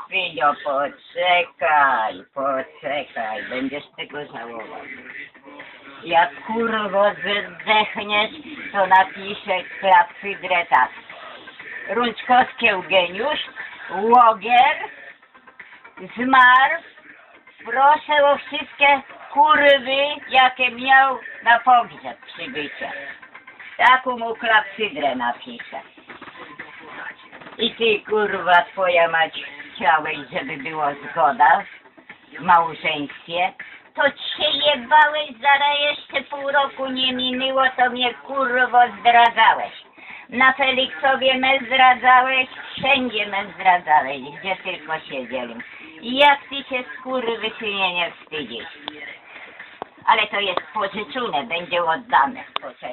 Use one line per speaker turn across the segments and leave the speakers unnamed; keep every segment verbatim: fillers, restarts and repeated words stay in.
Finio, poczekaj, poczekaj, będziesz tego żałował. Jak kurwo zdechniesz, to napiszę klapsydrę tak. Rączkowski Eugeniusz, łogier, zmarł, proszę o wszystkie kurwy, jakie miał na pogrzeb przybycie. Taką mu klapsydrę napiszę. I ty, kurwa, twoja mać, chciałeś, żeby była zgoda w małżeństwie, to cię jebałeś, zaraz jeszcze pół roku nie minęło, to mnie, kurwo, zdradzałeś. Na Feliksowie me zdradzałeś, wszędzie me zdradzałeś, gdzie tylko siedzieli. I jak ty się, skurwysynie, nie wstydzisz. Ale to jest pożyczone, będzie oddane. Poczekaj.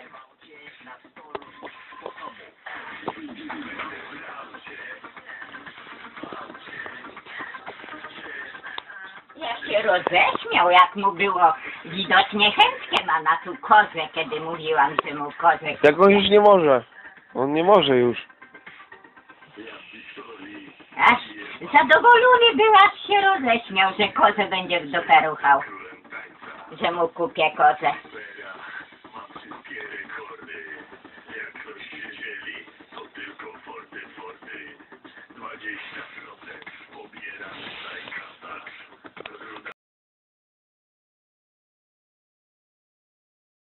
Ja się roześmiał, jak mu było widocznie chętnie ma na tu kozę, kiedy mówiłam, że mu kozę...
Jak on już nie może. On nie może już.
Aż zadowolony był, aż się roześmiał, że kozę będzie w dupę ruchał. Że mu kupię kozę.